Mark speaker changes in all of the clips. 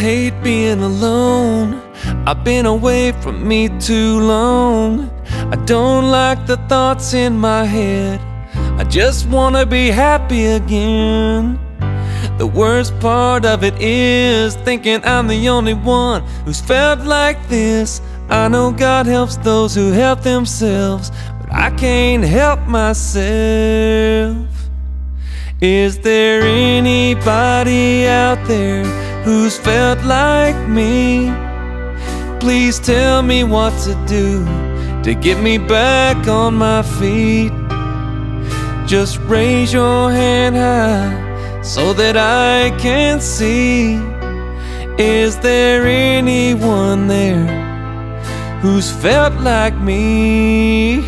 Speaker 1: hate being alone. I've been away from me too long. I don't like the thoughts in my head. I just wanna be happy again. The worst part of it is thinking I'm the only one who's felt like this. I know God helps those who help themselves, but I can't help myself. Is there anybody out there who's felt like me? Please tell me what to do to get me back on my feet. Just raise your hand high so that I can see. Is there anyone there who's felt like me?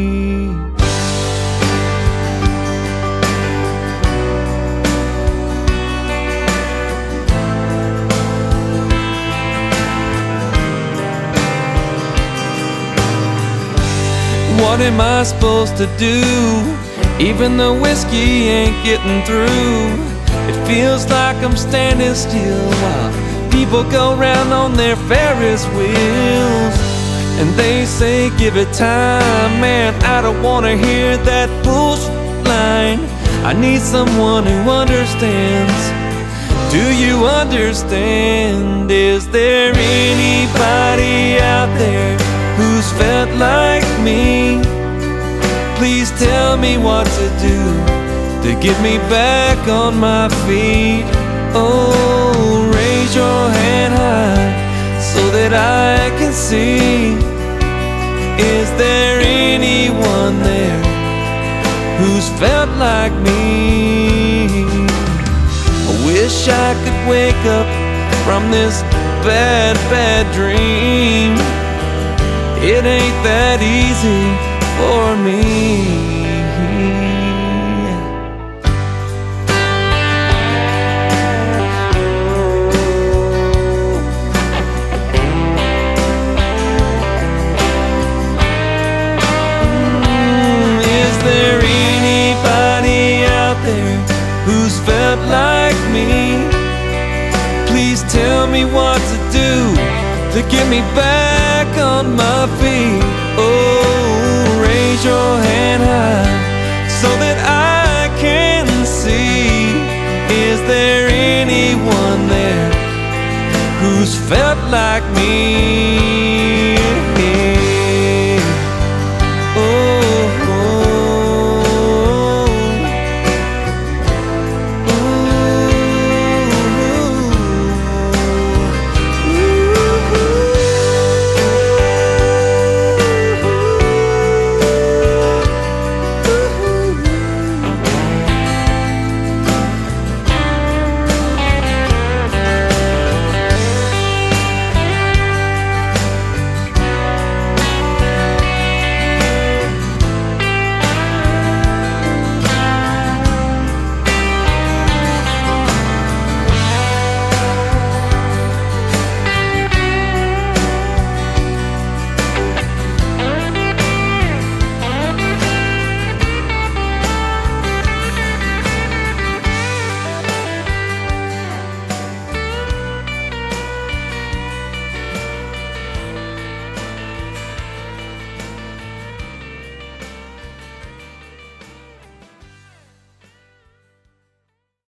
Speaker 1: What am I supposed to do? Even the whiskey ain't getting through. It feels like I'm standing still while people go round on their Ferris wheels. And they say give it time. Man, I don't wanna hear that bullshit line. I need someone who understands. Do you understand? Is there anybody out there who's felt like me? Please tell me what to do to get me back on my feet. Oh, raise your hand high so that I can see. Is there anyone there who's felt like me? I wish I could wake up from this bad, bad dream. It ain't that easy for me. Is there anybody out there who's felt like me? Please tell me what to do to get me back on my feet. Oh, raise your hand high so that I can see. Is there anyone there who's felt like me?